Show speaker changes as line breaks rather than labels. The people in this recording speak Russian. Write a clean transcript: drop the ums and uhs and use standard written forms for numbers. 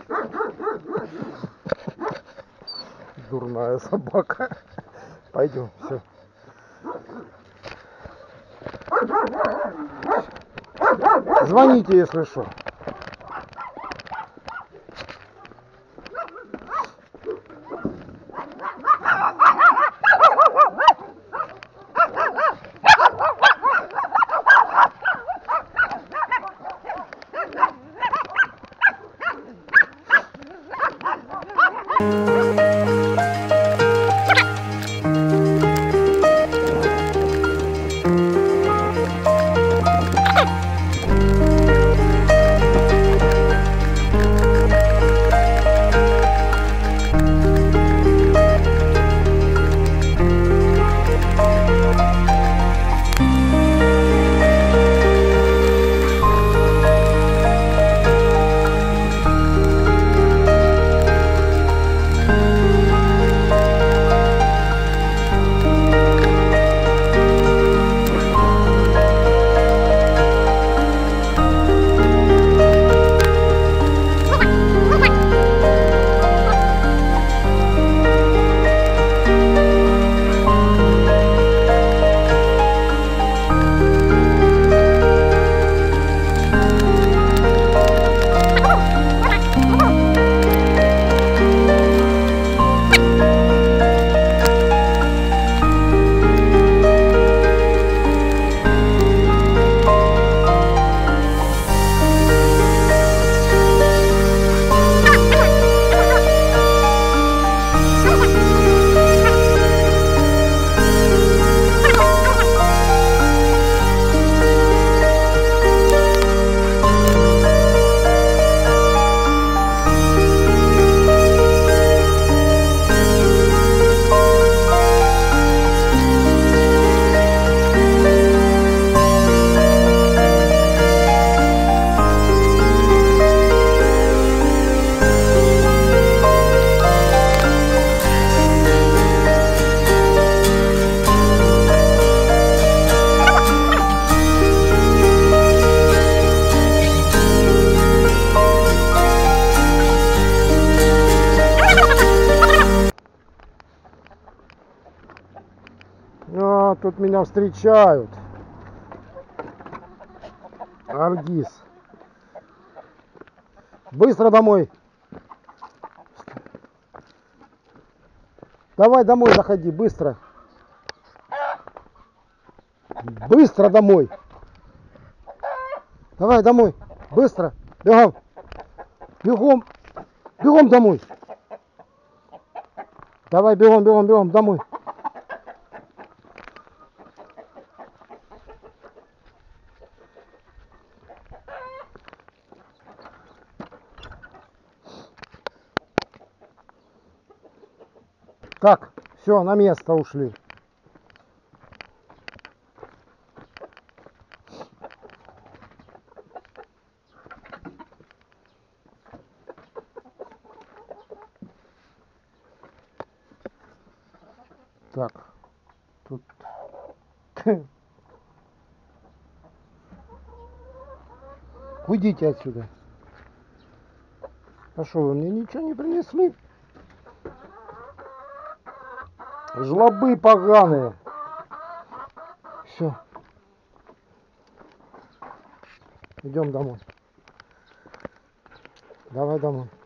Дурная собака. Пойдем, все. Звоните, если что. А, тут меня встречают. Аргиз. Быстро домой. Давай домой заходи, быстро. Быстро домой. Давай домой. Быстро. Бегом. Бегом. Бегом домой. Давай бегом, бегом, бегом домой. Так, все, на место ушли. Так, тут... Уйдите отсюда. А что, вы мне ничего не принесли? Жлобы поганые. Все. Идем домой. Давай домой.